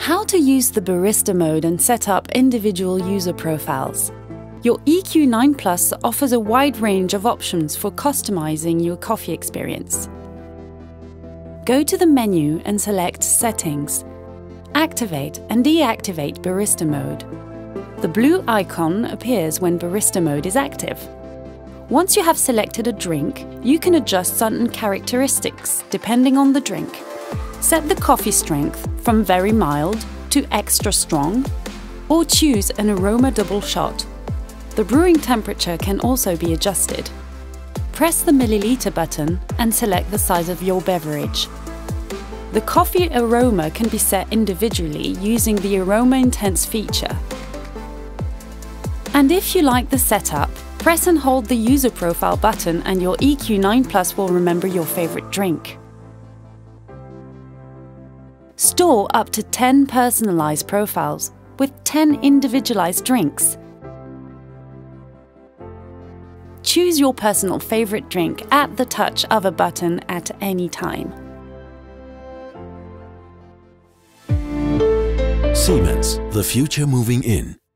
How to use the barista mode and set up individual user profiles. Your EQ9 Plus offers a wide range of options for customizing your coffee experience. Go to the menu and select Settings. Activate and deactivate barista mode. The blue icon appears when barista mode is active. Once you have selected a drink, you can adjust certain characteristics depending on the drink. Set the coffee strength from very mild to extra strong, or choose an aroma double shot. The brewing temperature can also be adjusted. Press the milliliter button and select the size of your beverage. The coffee aroma can be set individually using the Aroma Intense feature. And if you like the setup, press and hold the user profile button and your EQ9 Plus will remember your favorite drink. Store up to 10 personalized profiles with 10 individualized drinks. Choose your personal favorite drink at the touch of a button at any time. Siemens, the future moving in.